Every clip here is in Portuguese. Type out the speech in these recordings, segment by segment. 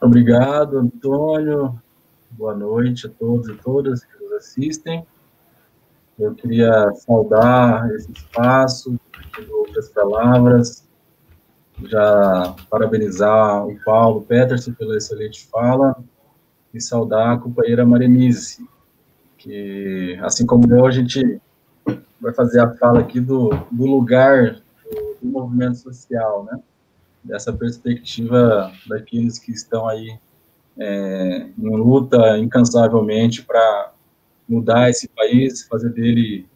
obrigado, Antônio. Boa noite a todos e todas que nos assistem. Eu queria saudar esse espaço, em outras palavras, já parabenizar o Paulo Peterson pela excelente fala e saudar a companheira Marenice, que, assim como eu, a gente vai fazer a fala aqui do lugar do movimento social, né? Dessa perspectiva daqueles que estão aí em luta incansavelmente para mudar esse país, fazer dele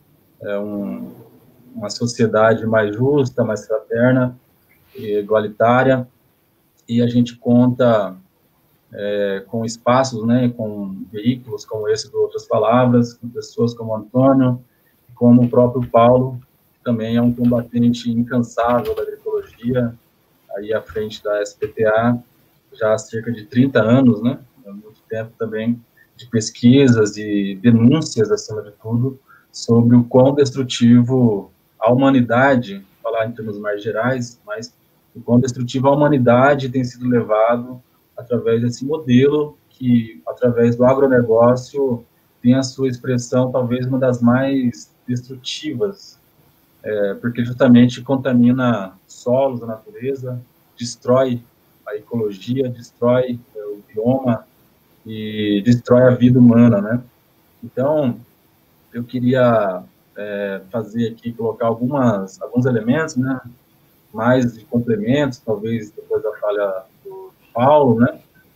uma sociedade mais justa, mais fraterna e igualitária, e a gente conta com espaços, né, com veículos como esse do Outras Palavras, com pessoas como Antônio, como o próprio Paulo, que também é um combatente incansável da agroecologia, aí à frente da SPTA, já há cerca de 30 anos, né, há muito tempo também, de pesquisas e denúncias, acima de tudo, sobre o quão destrutivo a humanidade, falar em termos mais gerais, mas o quão destrutivo a humanidade tem sido levado através desse modelo que, através do agronegócio, tem a sua expressão, talvez, uma das mais destrutivas, porque justamente contamina solos, a natureza, destrói a ecologia, destrói o bioma e destrói a vida humana, né? Então, eu queria fazer aqui, colocar alguns elementos, né? Mais de complementos, talvez depois da falha do Paulo, né?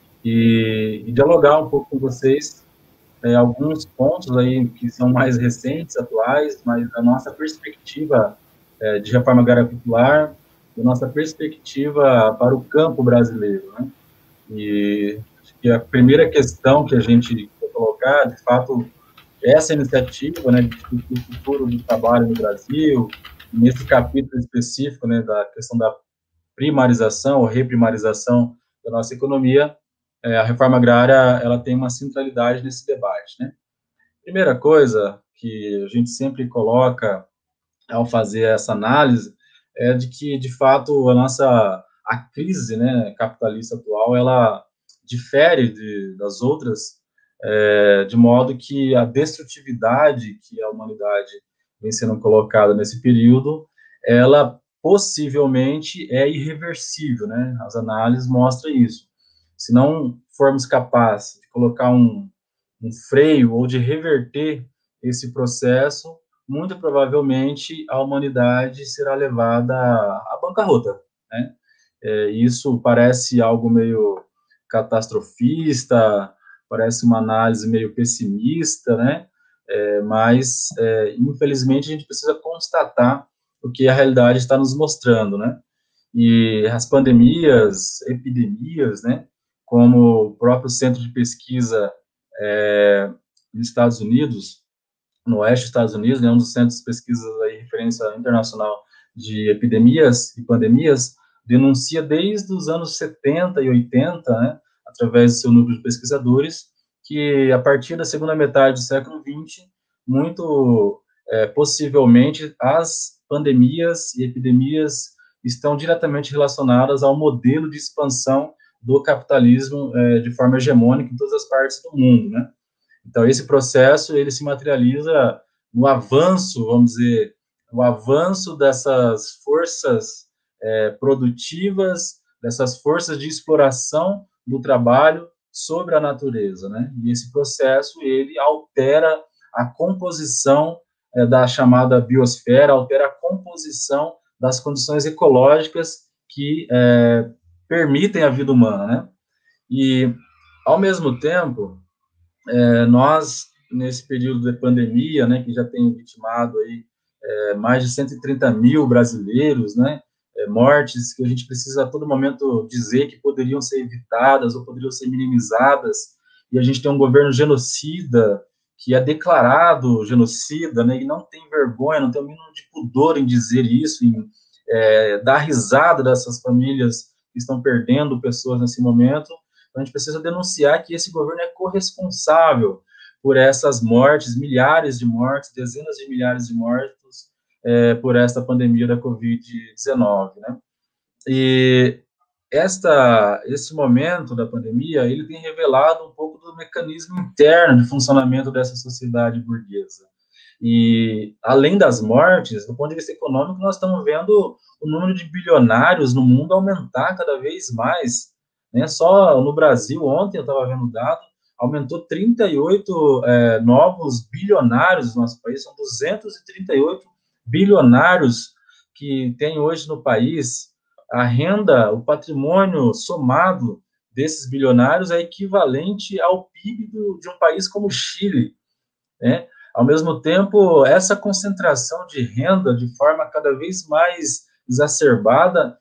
E dialogar um pouco com vocês alguns pontos aí que são mais recentes, atuais, mas a nossa perspectiva de reforma agrária popular, a nossa perspectiva para o campo brasileiro, né? E acho que a primeira questão que a gente quer colocar, de fato, essa iniciativa, né, de discutir o futuro do trabalho no Brasil, nesse capítulo específico, né, da questão da primarização ou reprimarização da nossa economia, a reforma agrária ela tem uma centralidade nesse debate, né? Primeira coisa que a gente sempre coloca ao fazer essa análise é de que, de fato, a crise, né, capitalista atual, ela difere das outras, de modo que a destrutividade que a humanidade vem sendo colocada nesse período, ela possivelmente é irreversível, né? As análises mostram isso. Se não formos capazes de colocar um freio ou de reverter esse processo, muito provavelmente a humanidade será levada à bancarrota, né? Isso parece algo meio catastrofista, parece uma análise meio pessimista, né? Mas, infelizmente, a gente precisa constatar o que a realidade está nos mostrando, né? E as pandemias, epidemias, né? Como o próprio Centro de Pesquisa nos Estados Unidos, no oeste dos Estados Unidos, né, um dos centros de pesquisa de referência internacional de epidemias e pandemias, denuncia desde os anos 70 e 80, né, através do seu núcleo de pesquisadores, que a partir da segunda metade do século XX, muito possivelmente as pandemias e epidemias estão diretamente relacionadas ao modelo de expansão do capitalismo de forma hegemônica em todas as partes do mundo, né? Então, esse processo, ele se materializa no avanço, vamos dizer, o avanço dessas forças produtivas, dessas forças de exploração do trabalho sobre a natureza, né? E esse processo, ele altera a composição da chamada biosfera, altera a composição das condições ecológicas que permitem a vida humana, né? E, ao mesmo tempo, nós, nesse período de pandemia, né, que já tem vitimado aí mais de 130 mil brasileiros, né, mortes que a gente precisa a todo momento dizer que poderiam ser evitadas ou poderiam ser minimizadas, e a gente tem um governo genocida, que é declarado genocida, né, e não tem vergonha, não tem o mínimo de pudor em dizer isso, em dar risada dessas famílias que estão perdendo pessoas nesse momento. Então, a gente precisa denunciar que esse governo é corresponsável por essas mortes, milhares de mortes, dezenas de milhares de mortos por esta pandemia da Covid-19, né? E esse momento da pandemia, ele tem revelado um pouco do mecanismo interno de funcionamento dessa sociedade burguesa. E, além das mortes, do ponto de vista econômico, nós estamos vendo o número de bilionários no mundo aumentar cada vez mais. Né? Só no Brasil, ontem eu estava vendo o dado, aumentou 38 novos bilionários no nosso país, são 238 bilionários que tem hoje no país. A renda, o patrimônio somado desses bilionários é equivalente ao PIB de um país como o Chile, né? Ao mesmo tempo, essa concentração de renda, de forma cada vez mais exacerbada,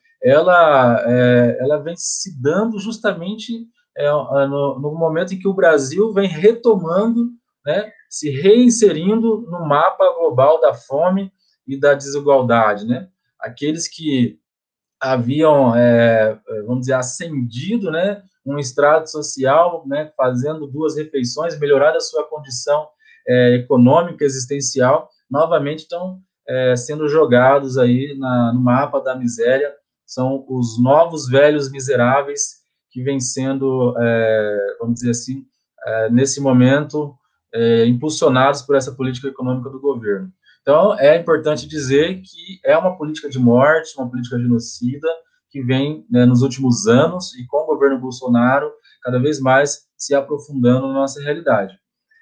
ela vem se dando justamente no momento em que o Brasil vem retomando, né, se reinserindo no mapa global da fome e da desigualdade, né? Aqueles que haviam, vamos dizer, ascendido, né, um estrato social, né, fazendo duas refeições, melhorado a sua condição econômica, existencial, novamente estão sendo jogados aí no mapa da miséria, são os novos velhos miseráveis que vêm sendo, vamos dizer assim, nesse momento, impulsionados por essa política econômica do governo. Então, é importante dizer que é uma política de morte, uma política genocida, que vem, né, nos últimos anos, e com o governo Bolsonaro, cada vez mais se aprofundando na nossa realidade.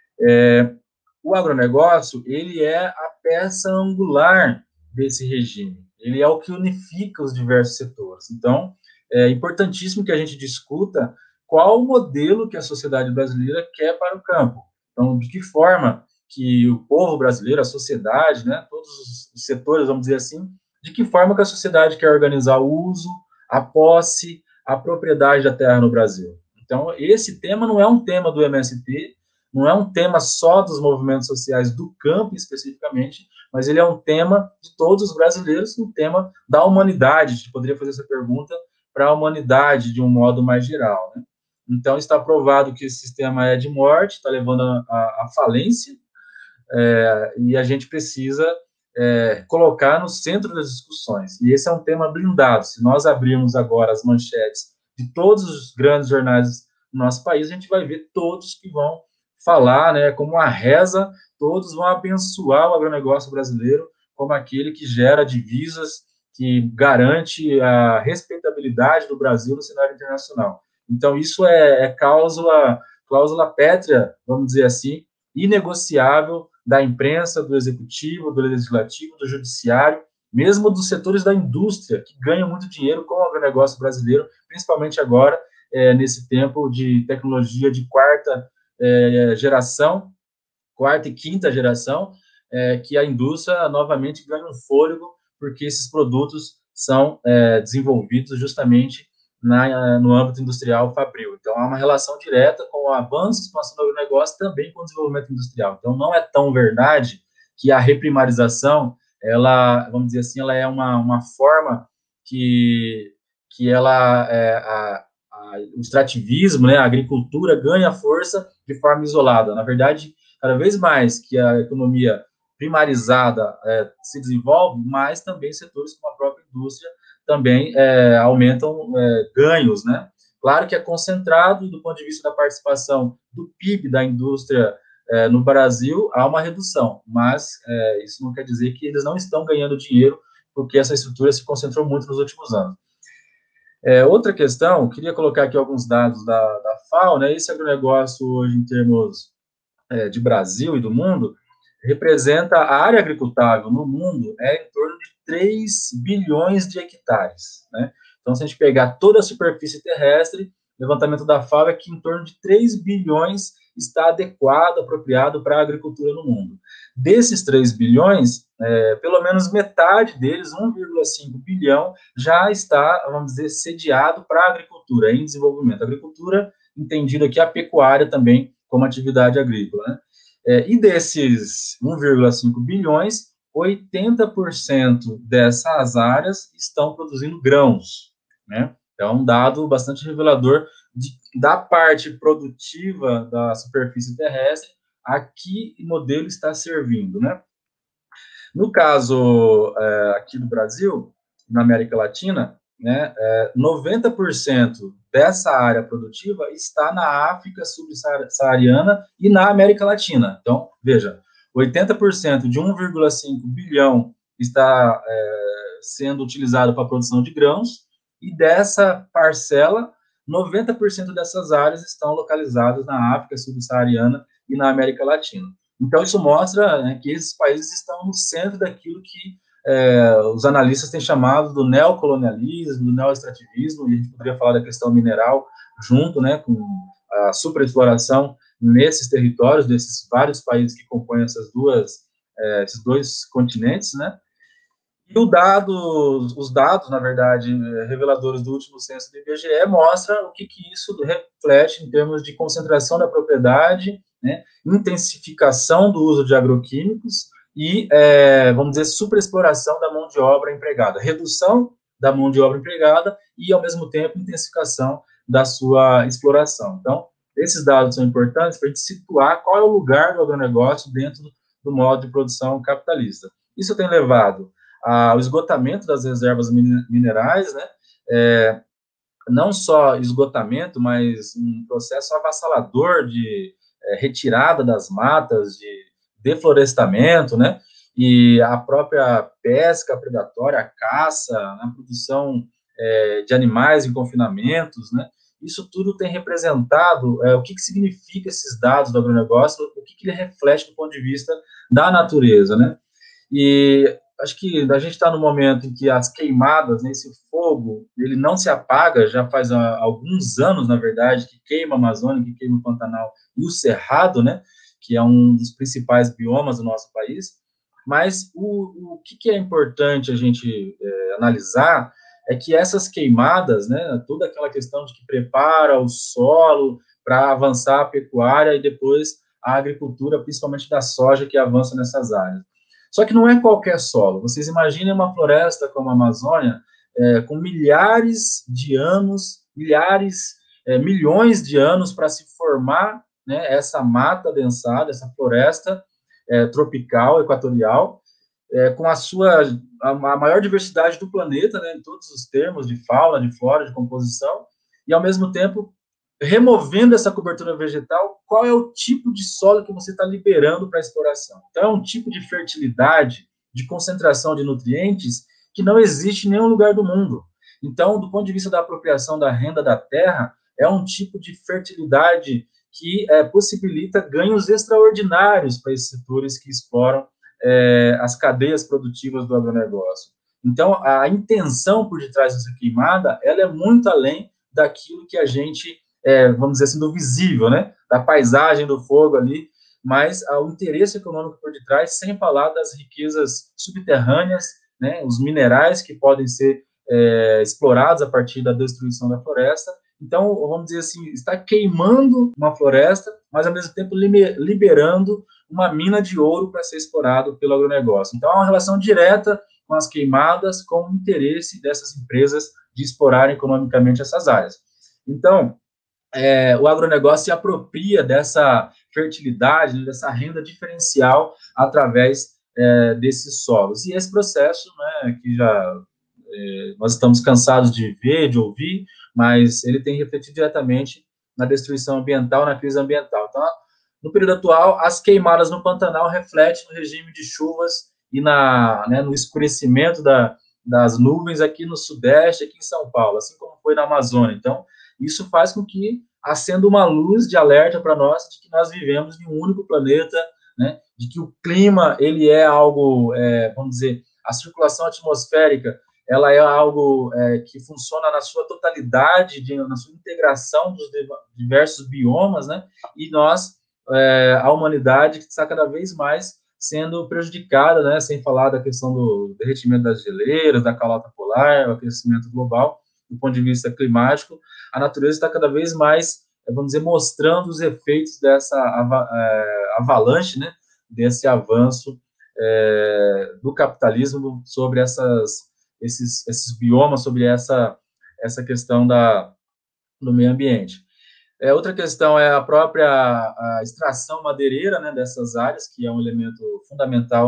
O agronegócio, ele é a peça angular desse regime, ele é o que unifica os diversos setores. Então, é importantíssimo que a gente discuta qual o modelo que a sociedade brasileira quer para o campo. Então, de que forma que o povo brasileiro, a sociedade, né, todos os setores, vamos dizer assim, de que forma que a sociedade quer organizar o uso, a posse, a propriedade da terra no Brasil. Então, esse tema não é um tema do MST, não é um tema só dos movimentos sociais do campo especificamente, mas ele é um tema de todos os brasileiros, um tema da humanidade. A gente poderia fazer essa pergunta para a humanidade de um modo mais geral, né? Então, está provado que esse sistema é de morte, está levando à falência, e a gente precisa colocar no centro das discussões. E esse é um tema blindado. Se nós abrirmos agora as manchetes de todos os grandes jornais do nosso país, a gente vai ver todos que vão falar, né, como uma reza, todos vão abençoar o agronegócio brasileiro como aquele que gera divisas, que garante a respeitabilidade do Brasil no cenário internacional. Então, isso é cláusula pétrea, vamos dizer assim, inegociável da imprensa, do executivo, do legislativo, do judiciário, mesmo dos setores da indústria, que ganham muito dinheiro com o agronegócio brasileiro, principalmente agora, nesse tempo de tecnologia de quarta geração, quarta e quinta geração, que a indústria novamente ganha um fôlego, porque esses produtos são desenvolvidos justamente no âmbito industrial fabril. Então, há uma relação direta com o avanço e expansão do agronegócio também com o desenvolvimento industrial. Então, não é tão verdade que a reprimarização, ela, vamos dizer assim, ela é uma forma que ela, o extrativismo, né, a agricultura ganha força de forma isolada. Na verdade, cada vez mais que a economia primarizada se desenvolve, mais também setores como a própria indústria também aumentam ganhos, né? Claro que é concentrado, e do ponto de vista da participação do PIB da indústria no Brasil, há uma redução, mas isso não quer dizer que eles não estão ganhando dinheiro, porque essa estrutura se concentrou muito nos últimos anos. Outra questão, queria colocar aqui alguns dados da FAO, né? Esse agronegócio hoje, em termos de Brasil e do mundo, representa a área agricultável no mundo em torno de 3 bilhões de hectares, né? Então, se a gente pegar toda a superfície terrestre, o levantamento da FAO é que em torno de 3 bilhões está adequado, apropriado para a agricultura no mundo. Desses 3 bilhões, pelo menos metade deles, 1,5 bilhão, já está, vamos dizer, sediado para a agricultura, em desenvolvimento. A agricultura, entendido aqui a pecuária também como atividade agrícola, né? E desses 1,5 bilhões, 80% dessas áreas estão produzindo grãos, né? É um dado bastante revelador da parte produtiva da superfície terrestre, a que modelo está servindo, né? No caso aqui do Brasil, na América Latina, né, 90% dessa área produtiva está na África subsaariana e na América Latina. Então, veja, 80% de 1,5 bilhão está sendo utilizado para a produção de grãos, e dessa parcela, 90% dessas áreas estão localizadas na África subsaariana e na América Latina. Então, isso mostra, né, que esses países estão no centro daquilo que os analistas têm chamado do neocolonialismo, do neoextrativismo, e a gente poderia falar da questão mineral junto, né, com a superexploração nesses territórios, desses vários países que compõem esses dois continentes, né. E os dados, na verdade, reveladores do último censo do IBGE mostram o que isso reflete em termos de concentração da propriedade, né, intensificação do uso de agroquímicos e, vamos dizer, superexploração da mão de obra empregada, redução da mão de obra empregada e, ao mesmo tempo, intensificação da sua exploração. Então, esses dados são importantes para a gente situar qual é o lugar do agronegócio dentro do modo de produção capitalista. Isso tem levado ao esgotamento das reservas minerais, né, não só esgotamento, mas um processo avassalador de retirada das matas, de deflorestamento, né, e a própria pesca predatória, a caça, a produção de animais em confinamentos, né, isso tudo tem representado o que significa esses dados do agronegócio, o que ele reflete do ponto de vista da natureza, né, e acho que a gente está no momento em que as queimadas, né, esse fogo, ele não se apaga, já faz alguns anos, na verdade, que queima a Amazônia, que queima o Pantanal e o Cerrado, né, que é um dos principais biomas do nosso país, mas o que é importante a gente analisar é que essas queimadas, né, toda aquela questão de que prepara o solo para avançar a pecuária e depois a agricultura, principalmente da soja, que avança nessas áreas. Só que não é qualquer solo. Vocês imaginem uma floresta como a Amazônia, com milhares de anos, milhões de anos para se formar, né, essa mata densada, essa floresta tropical, equatorial, com a maior diversidade do planeta, né, em todos os termos, de fauna, de flora, de composição, e ao mesmo tempo removendo essa cobertura vegetal, qual é o tipo de solo que você está liberando para a exploração. Então, é um tipo de fertilidade, de concentração de nutrientes, que não existe em nenhum lugar do mundo. Então, do ponto de vista da apropriação da renda da terra, é um tipo de fertilidade que possibilita ganhos extraordinários para esses setores que exploram as cadeias produtivas do agronegócio. Então, a intenção por detrás dessa queimada, ela é muito além daquilo que a gente vamos dizer assim, do visível, né, da paisagem do fogo ali, mas o interesse econômico por detrás, sem falar das riquezas subterrâneas, né, os minerais que podem ser explorados a partir da destruição da floresta. Então, vamos dizer assim, está queimando uma floresta, mas ao mesmo tempo liberando uma mina de ouro para ser explorado pelo agronegócio. Então, há uma relação direta com as queimadas, com o interesse dessas empresas de explorarem economicamente essas áreas. Então, o agronegócio se apropria dessa fertilidade, dessa renda diferencial através desses solos. E esse processo, né, que já nós estamos cansados de ver, de ouvir, mas ele tem refletido diretamente na destruição ambiental, na crise ambiental. Então, no período atual, as queimadas no Pantanal refletem no regime de chuvas e no escurecimento das nuvens aqui no Sudeste, aqui em São Paulo, assim como foi na Amazônia. Então, isso faz com que acenda uma luz de alerta para nós de que nós vivemos em um único planeta, né, de que o clima, ele é algo, vamos dizer, a circulação atmosférica, ela é algo que funciona na sua totalidade, na sua integração dos diversos biomas, né, e nós, a humanidade, está cada vez mais sendo prejudicada, né, sem falar da questão do derretimento das geleiras, da calota polar, o aquecimento global, do ponto de vista climático, a natureza está cada vez mais, vamos dizer, mostrando os efeitos dessa avalanche, né, desse avanço do capitalismo sobre esses biomas, sobre essa questão do meio ambiente. Outra questão é a própria extração madeireira, né, dessas áreas, que é um elemento fundamental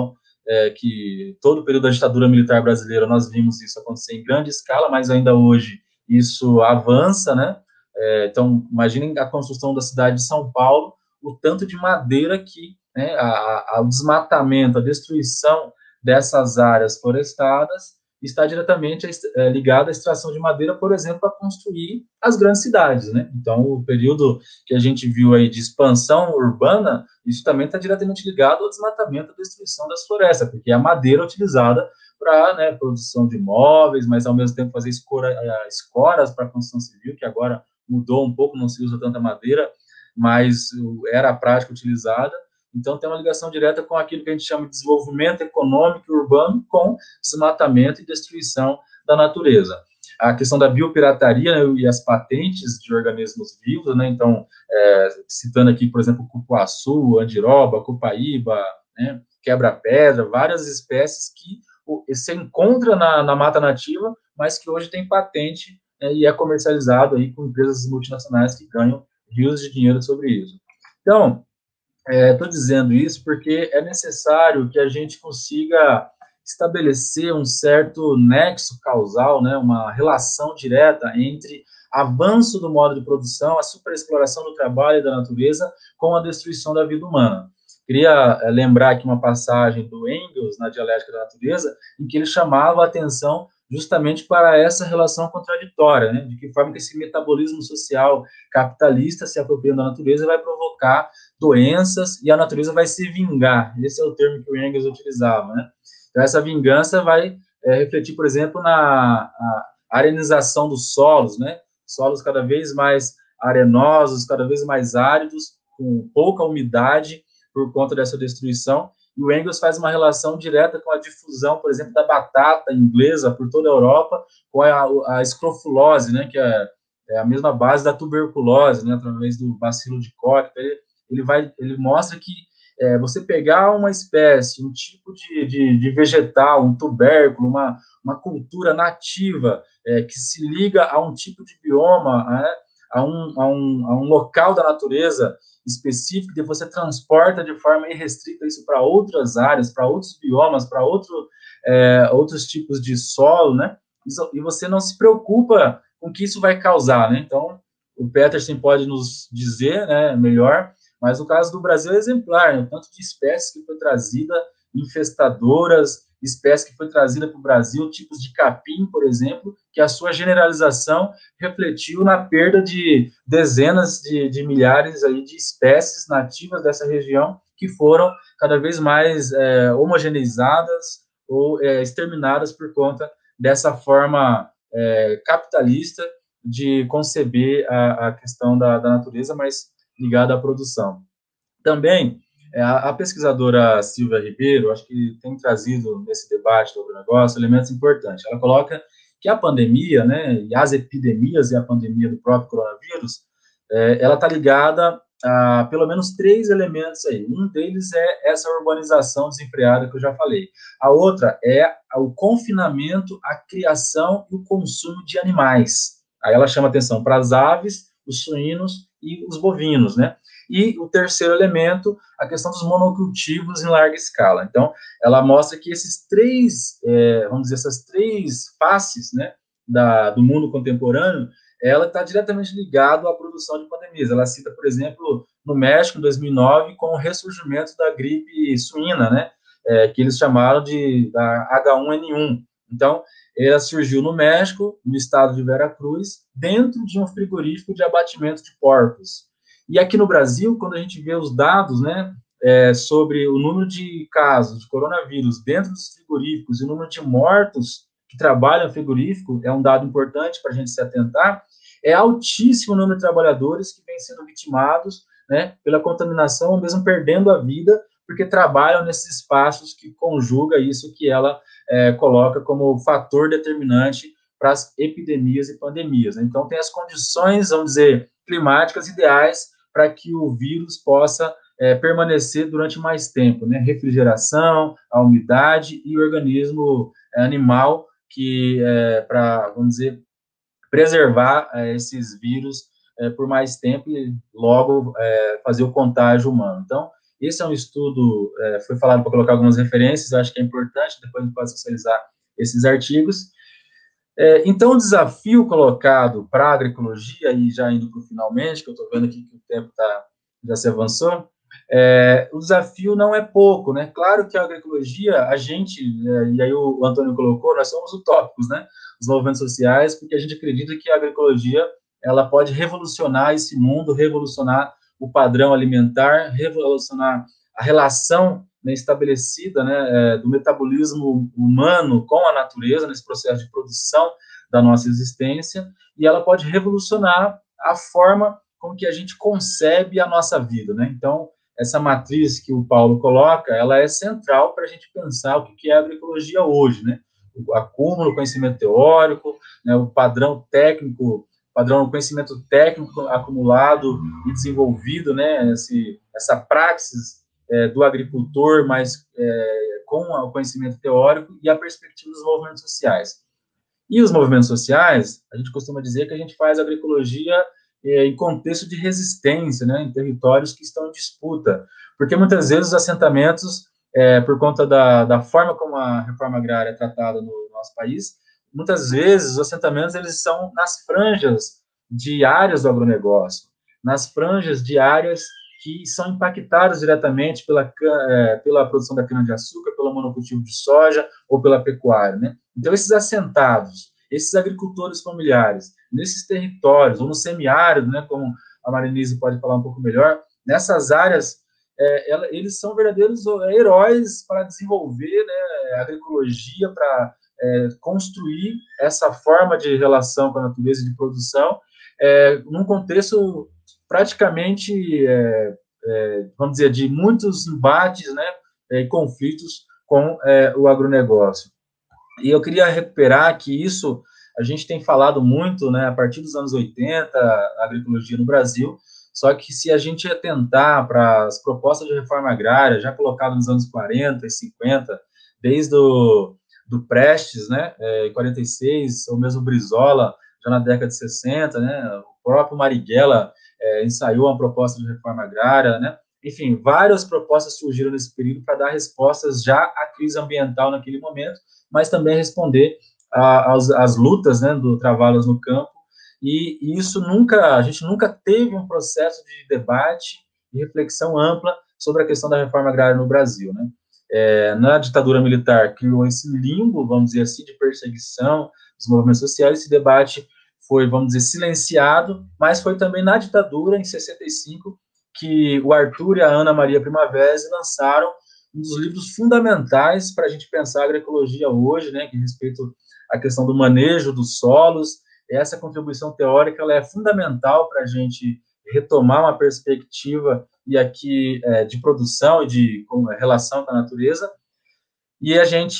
que todo o período da ditadura militar brasileira nós vimos isso acontecer em grande escala, mas ainda hoje isso avança, né? Então, imaginem a construção da cidade de São Paulo, o tanto de madeira que, né, o desmatamento, a destruição dessas áreas florestadas está diretamente ligada à extração de madeira, por exemplo, para construir as grandes cidades, né? Então, o período que a gente viu aí de expansão urbana, isso também está diretamente ligado ao desmatamento, à destruição das florestas, porque é a madeira utilizada para, né, produção de móveis, mas ao mesmo tempo fazer escoras para a construção civil, que agora mudou um pouco, não se usa tanta madeira, mas era a prática utilizada. Então, tem uma ligação direta com aquilo que a gente chama de desenvolvimento econômico e urbano com desmatamento e destruição da natureza. A questão da biopirataria, né, e as patentes de organismos vivos, né, então, citando aqui, por exemplo, cupuaçu, andiroba, cupaíba, né, quebra-pedra, várias espécies que se encontra na mata nativa, mas que hoje tem patente, e é comercializado aí com empresas multinacionais que ganham rios de dinheiro sobre isso. Então, estou dizendo isso porque é necessário que a gente consiga estabelecer um certo nexo causal, né, uma relação direta entre avanço do modo de produção, a superexploração do trabalho e da natureza com a destruição da vida humana. Queria lembrar aqui uma passagem do Engels, na Dialética da Natureza, em que ele chamava a atenção justamente para essa relação contraditória, né, de que forma que esse metabolismo social capitalista se apropriando da natureza vai provocar doenças e a natureza vai se vingar. Esse é o termo que o Engels utilizava, né? Então, essa vingança vai refletir, por exemplo, na arenização dos solos, né? Solos cada vez mais arenosos, cada vez mais áridos, com pouca umidade por conta dessa destruição. E o Engels faz uma relação direta com a difusão, por exemplo, da batata inglesa por toda a Europa, com a escrofulose, né? Que é a mesma base da tuberculose, né? Através do bacilo de Koch. Ele mostra que você pegar uma espécie, um tipo de vegetal, um tubérculo, uma cultura nativa que se liga a um tipo de bioma, né, a um local da natureza específico, que você transporta de forma irrestrita isso para outras áreas, para outros biomas, para outros tipos de solo, né? E você não se preocupa com o que isso vai causar, né? Então, o Peterson pode nos dizer, né, melhor, mas o caso do Brasil é exemplar, né? O tanto de espécies que foi trazida, infestadoras, espécies que foi trazida para o Brasil, tipos de capim, por exemplo, que a sua generalização refletiu na perda de dezenas de milhares aí de espécies nativas dessa região que foram cada vez mais homogeneizadas ou exterminadas por conta dessa forma capitalista de conceber a questão da natureza, mas ligada à produção. Também, a pesquisadora Silvia Ribeiro, acho que tem trazido nesse debate sobre o negócio elementos importantes. Ela coloca que a pandemia, né, e as epidemias e a pandemia do próprio coronavírus, ela está ligada a pelo menos 3 elementos aí. Um deles é essa urbanização desenfreada que eu já falei. A outra é o confinamento, a criação e o consumo de animais. Aí ela chama atenção para as aves, os suínos e os bovinos, né? E o terceiro elemento, a questão dos monocultivos em larga escala. Então, ela mostra que esses 3, vamos dizer, essas 3 faces, né, do mundo contemporâneo, ela está diretamente ligada à produção de pandemias. Ela cita, por exemplo, no México, em 2009, com o ressurgimento da gripe suína, né, que eles chamaram da H1N1. Então, ela surgiu no México, no estado de Veracruz, dentro de um frigorífico de abatimento de porcos. E aqui no Brasil, quando a gente vê os dados, né, sobre o número de casos de coronavírus dentro dos frigoríficos e o número de mortos que trabalham em frigorífico, é um dado importante para a gente se atentar, é altíssimo o número de trabalhadores que vêm sendo vitimados, né, pela contaminação, ou mesmo perdendo a vida, porque trabalham nesses espaços que conjuga isso que ela coloca como fator determinante para as epidemias e pandemias. Né? Então, tem as condições, vamos dizer, climáticas ideais para que o vírus possa permanecer durante mais tempo, né? Refrigeração, a umidade e o organismo animal que, para, vamos dizer, preservar esses vírus por mais tempo e logo fazer o contágio humano. Então, Esse é um estudo, foi falado para colocar algumas referências, acho que é importante, depois a gente pode socializar esses artigos. Então, o desafio colocado para a agroecologia, e já indo para o finalmente, que eu estou vendo aqui que o tempo já se avançou, o desafio não é pouco, né? Claro que a agroecologia, a gente, e aí o Antônio colocou, nós somos utópicos, né? Os movimentos sociais, porque a gente acredita que a agroecologia, ela pode revolucionar esse mundo, revolucionar o padrão alimentar, revolucionar a relação, né, estabelecida, né, do metabolismo humano com a natureza, nesse processo de produção da nossa existência, e ela pode revolucionar a forma com que a gente concebe a nossa vida, né? Então, essa matriz que o Paulo coloca, ela é central para a gente pensar o que é a agroecologia hoje, né? O acúmulo, conhecimento teórico, né, o padrão técnico, padrão conhecimento técnico acumulado e desenvolvido, né? Essa praxis do agricultor, mas com o conhecimento teórico e a perspectiva dos movimentos sociais. E os movimentos sociais, a gente costuma dizer que a gente faz agroecologia em contexto de resistência, né, em territórios que estão em disputa, porque muitas vezes os assentamentos, por conta da forma como a reforma agrária é tratada no nosso país, muitas vezes os assentamentos eles são nas franjas de áreas do agronegócio, nas franjas de áreas que são impactadas diretamente pela produção da cana-de-açúcar, pelo monocultivo de soja ou pela pecuária, né? Então, esses assentados, esses agricultores familiares, nesses territórios, ou no semiárido, né, como a Marinise pode falar um pouco melhor, nessas áreas, eles são verdadeiros heróis para desenvolver, né, agroecologia, para construir essa forma de relação com a natureza de produção, num contexto praticamente, vamos dizer, de muitos embates, né, e conflitos com o agronegócio. E eu queria recuperar que isso a gente tem falado muito, né, a partir dos anos 80, a agroecologia no Brasil, só que se a gente atentar para as propostas de reforma agrária, já colocadas nos anos 40 e 50, desde do Prestes, né, em 46, ou mesmo Brizola, já na década de 60, né, o próprio Marighella ensaiou uma proposta de reforma agrária, né, enfim, várias propostas surgiram nesse período para dar respostas já à crise ambiental naquele momento, mas também responder às lutas, né, do Travalos no Campo, e isso a gente nunca teve um processo de debate e reflexão ampla sobre a questão da reforma agrária no Brasil, né. Na ditadura militar criou esse limbo, vamos dizer assim, de perseguição dos movimentos sociais, esse debate foi, vamos dizer, silenciado, mas foi também na ditadura, em 65, que o Arthur e a Ana Maria Primavera lançaram um dos livros fundamentais para a gente pensar a agroecologia hoje, né, que respeito à questão do manejo dos solos. Essa contribuição teórica ela é fundamental para a gente retomar uma perspectiva e aqui de produção e de relação com a natureza. E a gente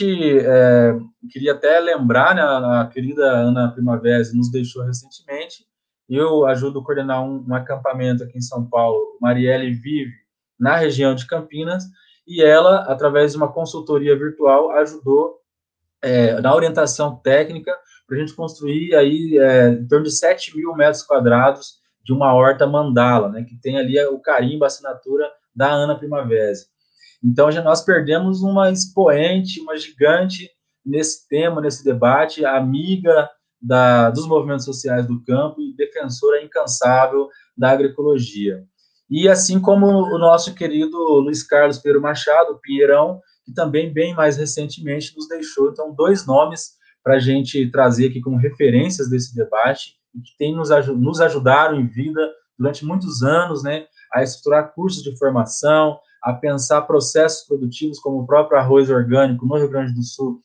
queria até lembrar, né, a querida Ana Primavera nos deixou recentemente. Eu ajudo a coordenar um acampamento aqui em São Paulo. Marielle vive na região de Campinas e ela, através de uma consultoria virtual, ajudou na orientação técnica para a gente construir aí em torno de 7.000 metros quadrados de uma horta mandala, né, que tem ali o carimbo, a assinatura da Ana Primavera. Então, nós perdemos uma expoente, uma gigante nesse tema, nesse debate, amiga dos movimentos sociais do campo e defensora incansável da agroecologia. E assim como o nosso querido Luiz Carlos Pedro Machado, o Pinheirão, que também, bem mais recentemente, nos deixou. Então, 2 nomes para a gente trazer aqui como referências desse debate, e que nos ajudaram em vida durante muitos anos, né, a estruturar cursos de formação, a pensar processos produtivos como o próprio arroz orgânico no Rio Grande do Sul.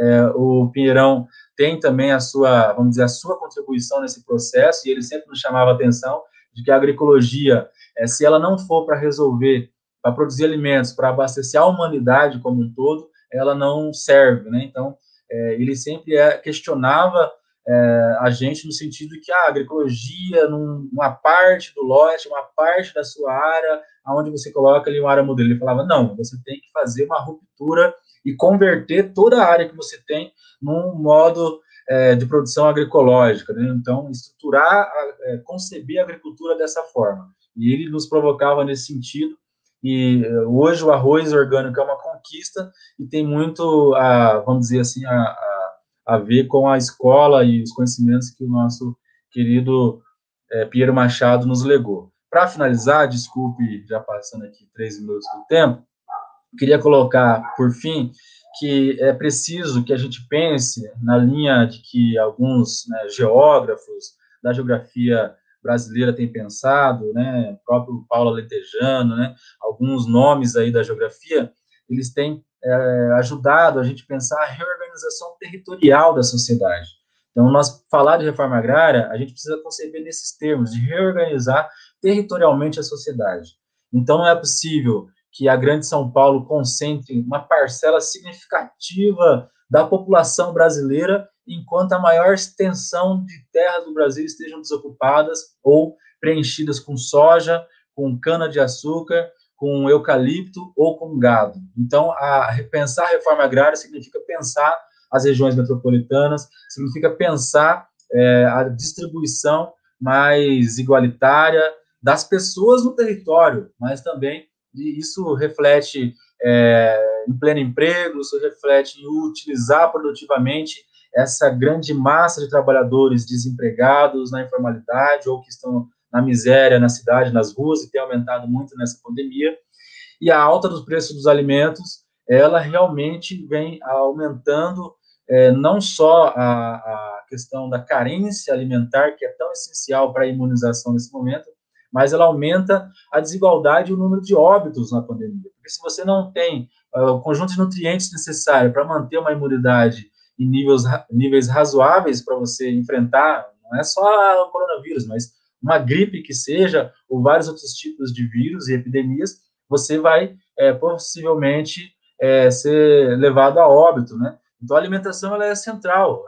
O Pinheirão tem também vamos dizer, a sua contribuição nesse processo, e ele sempre nos chamava a atenção de que a agroecologia, se ela não for para resolver, para produzir alimentos, para abastecer a humanidade como um todo, ela não serve, né? Então, ele sempre questionava a gente no sentido de que a agroecologia, uma parte do lote, uma parte da sua área, onde você coloca ali uma área modelo, ele falava, não, você tem que fazer uma ruptura e converter toda a área que você tem num modo de produção agroecológica, né? Então, estruturar, conceber a agricultura dessa forma. E ele nos provocava nesse sentido, e hoje o arroz orgânico é uma conquista e tem muito, vamos dizer assim, a ver com a escola e os conhecimentos que o nosso querido Piero Machado nos legou. Para finalizar, desculpe, já passando aqui 3 minutos do tempo, queria colocar, por fim, que é preciso que a gente pense na linha de que alguns, né, geógrafos da geografia brasileira têm pensado, né, o próprio Paulo Alentejano, né, alguns nomes aí da geografia, eles têm ajudado a gente a pensar a reorganização territorial da sociedade. Então, nós falar de reforma agrária, a gente precisa conceber nesses termos, de reorganizar territorialmente a sociedade. Então, não é possível que a Grande São Paulo concentre uma parcela significativa da população brasileira, enquanto a maior extensão de terras do Brasil estejam desocupadas ou preenchidas com soja, com cana-de-açúcar, com eucalipto ou com gado. Então, pensar a reforma agrária significa pensar as regiões metropolitanas, significa pensar a distribuição mais igualitária das pessoas no território, mas também isso reflete em pleno emprego, isso reflete em utilizar produtivamente essa grande massa de trabalhadores desempregados na informalidade ou que estão na miséria na cidade, nas ruas, e tem aumentado muito nessa pandemia. E a alta dos preços dos alimentos, ela realmente vem aumentando não só a questão da carência alimentar, que é tão essencial para a imunização nesse momento, mas ela aumenta a desigualdade e o número de óbitos na pandemia. Porque se você não tem o conjunto de nutrientes necessário para manter uma imunidade em níveis razoáveis para você enfrentar, não é só o coronavírus, mas uma gripe que seja, ou vários outros tipos de vírus e epidemias, você vai possivelmente ser levado a óbito, né? Então, a alimentação ela é central,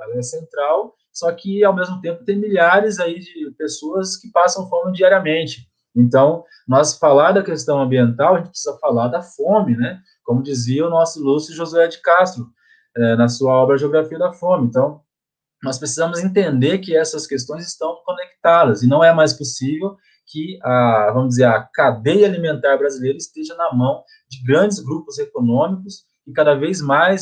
só que, ao mesmo tempo, tem milhares aí de pessoas que passam fome diariamente. Então, nós falar da questão ambiental, a gente precisa falar da fome, né? Como dizia o nosso ilustre Josué de Castro, na sua obra Geografia da Fome. Então, nós precisamos entender que essas questões estão conectadas, e não é mais possível que vamos dizer, a cadeia alimentar brasileira esteja na mão de grandes grupos econômicos que cada vez mais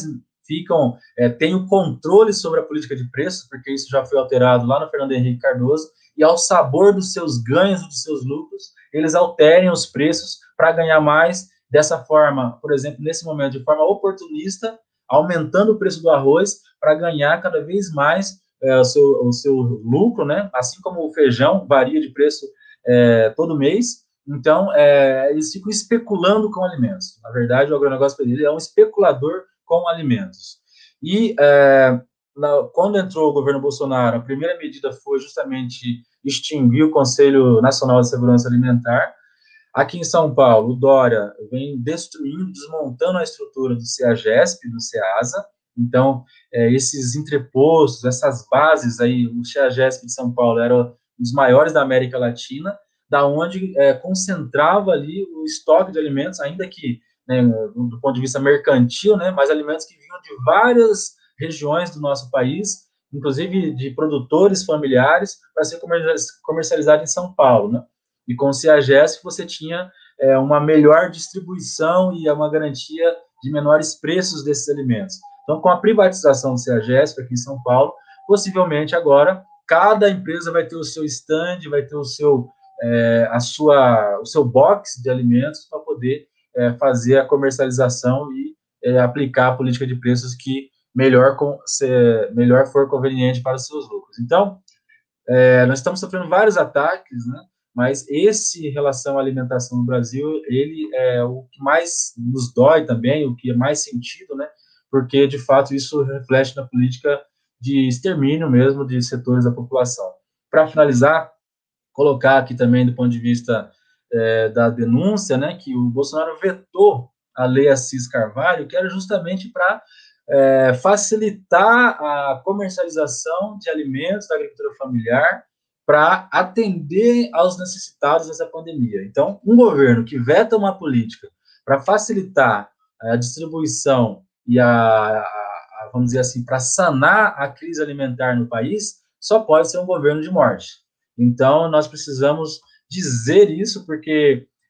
têm o controle sobre a política de preços, porque isso já foi alterado lá no Fernando Henrique Cardoso, e ao sabor dos seus ganhos, dos seus lucros, eles alterem os preços para ganhar mais, dessa forma, por exemplo, nesse momento, de forma oportunista, aumentando o preço do arroz para ganhar cada vez mais o seu lucro, né? Assim como o feijão varia de preço todo mês. Então, eles ficam especulando com alimentos. Na verdade, o agronegócio ele é um especulador com alimentos. E quando entrou o governo Bolsonaro, a primeira medida foi justamente extinguir o Conselho Nacional de Segurança Alimentar. Aqui em São Paulo, o Dória vem destruindo, desmontando a estrutura do CEAGESP, do CEASA. Então, esses entrepostos, essas bases aí, o CEAGESP de São Paulo era um dos maiores da América Latina, da onde concentrava ali o estoque de alimentos, ainda que, né, do ponto de vista mercantil, né, mas alimentos que vinham de várias regiões do nosso país, inclusive de produtores familiares, para ser comercializado em São Paulo, né? E com o CEAGESP você tinha uma melhor distribuição e uma garantia de menores preços desses alimentos. Então, com a privatização do CEAGESP aqui em São Paulo, possivelmente agora cada empresa vai ter o seu stand, vai ter o seu box de alimentos para poder fazer a comercialização e aplicar a política de preços que melhor for conveniente para os seus lucros. Então, nós estamos sofrendo vários ataques, né? Mas esse, em relação à alimentação no Brasil, ele é o que mais nos dói também, o que é mais sentido, né? Porque, de fato, isso reflete na política de extermínio mesmo de setores da população. Para finalizar, colocar aqui também, do ponto de vista da denúncia, né, que o Bolsonaro vetou a lei Assis Carvalho, que era justamente para facilitar a comercialização de alimentos da agricultura familiar para atender aos necessitados dessa pandemia. Então, um governo que veta uma política para facilitar a distribuição e vamos dizer assim, para sanar a crise alimentar no país, só pode ser um governo de morte. Então, nós precisamos dizer isso, porque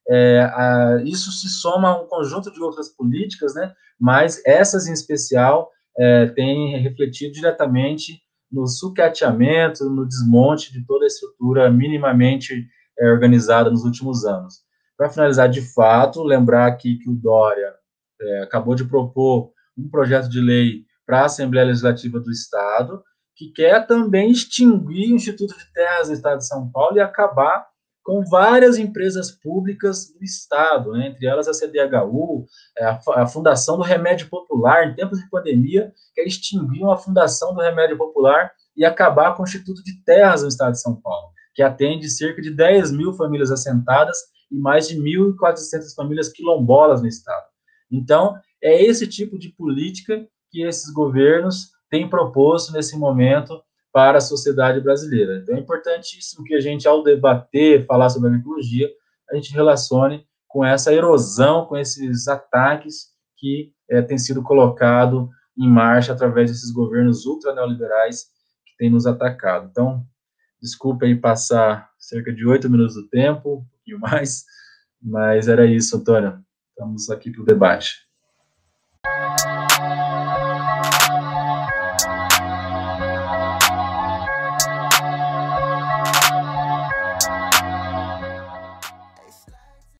isso se soma a um conjunto de outras políticas, né, mas essas em especial têm refletido diretamente no sucateamento, no desmonte de toda a estrutura minimamente organizada nos últimos anos. Para finalizar, de fato, lembrar aqui que o Dória acabou de propor um projeto de lei para a Assembleia Legislativa do Estado, que quer também extinguir o Instituto de Terras do Estado de São Paulo e acabar com várias empresas públicas do Estado, né? Entre elas a CDHU, a Fundação do Remédio Popular, em tempos de pandemia, quer extinguir a Fundação do Remédio Popular e acabar com o Instituto de Terras do Estado de São Paulo, que atende cerca de 10 mil famílias assentadas e mais de 1.400 famílias quilombolas no Estado. Então, é esse tipo de política que esses governos têm proposto nesse momento para a sociedade brasileira. Então, é importantíssimo que a gente, ao debater, falar sobre agroecologia, a gente relacione com essa erosão, com esses ataques que têm sido colocados em marcha através desses governos ultra-neoliberais que têm nos atacado. Então, desculpa aí passar cerca de 8 minutos do tempo, um pouquinho mais, mas era isso, Antônio. Estamos aqui para o debate.